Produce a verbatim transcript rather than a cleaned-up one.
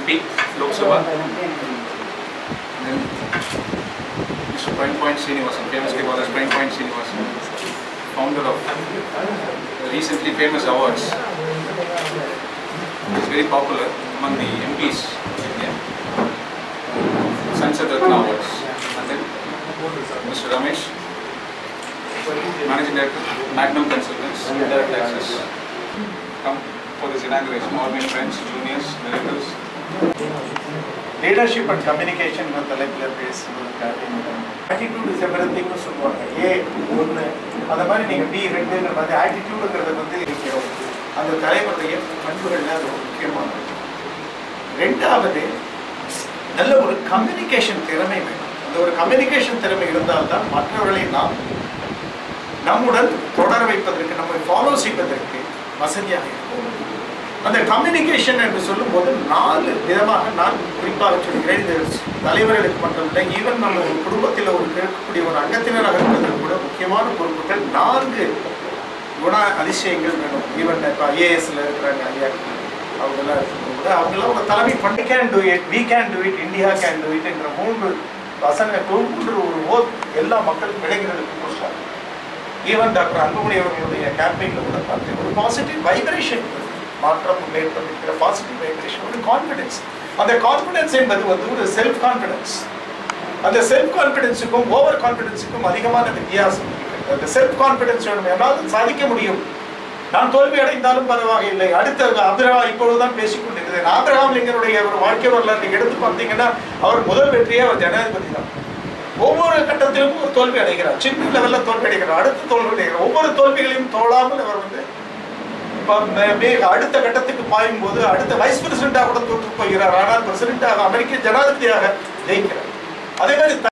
P, Lok Sabha. Then Mister Prime Point Srinivasan, famously called as Prime Point Srinivasan, founder of recently famous awards. He is very popular among the M Ps in India. Sansad Ratna Awards. And then Mister Ramesh, Managing Director, Magnum Consultants, Direct Access. Come for this inauguration, all my friends, juniors, relatives. Leadership and communication in the level base. Attitude is everything. A, one, and the money B, red, and the attitude of the country. And the time of the year, came on. Renta நல்ல ஒரு communication திறமை வேணும். அந்த ஒரு communication திறமை இருந்தால்தான் மற்றவர்களை நாம் நம்முடன் தொடர வைப்பதற்கு, நம்மை ஃபாலோ செய்வதற்கு வசதியாக இருக்கும். அந்த கம்யூனிகேஷன் என்று சொல்லும்போது நாலு விதமாக நான் குறிப்பாக சொல்கிறேன். இது தலைவர்களுக்கு மட்டுமில்லை, ஈவன் நம்ம ஒரு குடும்பத்தில் ஒரு இருக்கக்கூடிய ஒரு அங்கத்தினராக இருப்பதற்கு கூட முக்கியமான பொறுப்புகள் நான்கு குண அதிசயங்கள் வேணும். ஈவன் இப்போ ஐஏஎஸ்ல இருக்கிறாங்க ஐயா, அவங்கெல்லாம் இருக்கிறவங்க கூட அவங்களாம் ஒரு தலைமை பண்ணி can do it, we can do it, India can do it என்ற மூன்று வசன மூன்று ஒரு ஓத் எல்லா மக்களுக்கும் இளைஞர்களுக்கு கொடுத்தாங்க. ஈவன் டாக்டர் அன்புமணி அவர்களுடைய கேம்பெயினில் கூட பார்த்தேன், ஒரு பாசிட்டிவ் வைப்ரேஷன், மாற்றம் ஏற்பட்டிருக்கிற பாசிட்டிவ் வைப்ரேஷன், ஒரு கான்ஃபிடென்ஸ். அந்த கான்ஃபிடென்ஸ் என்பது வந்து ஒரு செல்ஃப் கான்ஃபிடென்ஸ். அந்த செல்ஃப் கான்ஃபிடென்ஸுக்கும் ஓவர் கான்ஃபிடென்ஸுக்கும் அதிகமான வித்தியாசம் இருக்கிறது. அந்த செல்ஃப் கான்ஃபிடென்ஸ் வேணும், என்னால் சாதிக்க முடியும், நான் தோல்வி அடைந்தாலும் பரவாயில்லை. அடுத்த அப்ரஹாம் இப்பொழுதுதான் பேசிக்கொண்டிருக்கிறேன். ஆபிரகாம் லிங்கனுடைய ஒரு வாழ்க்கை வரலாறு நீங்க எடுத்து பார்த்தீங்கன்னா அவர் முதல் வெற்றியே அவர் ஜனாதிபதி தான். ஒவ்வொரு கட்டத்திலும் ஒரு தோல்வி அடைகிறார், சின்ன லெவல்ல தோல்வி அடைகிறார், அடுத்த தோல்வி அடைகிறார். ஒவ்வொரு தோல்விகளையும் தோழாமல் அவர் வந்து அடுத்த கட்டத்துக்கு பாயும் போது அடுத்த வைஸ் பிரசிடென்டாக கூட தோற்று போகிறார். ஆனால் பிரசிடென்டாக அமெரிக்க ஜனாதிபதியாக ஜெயிக்கிறார். அதே மாதிரி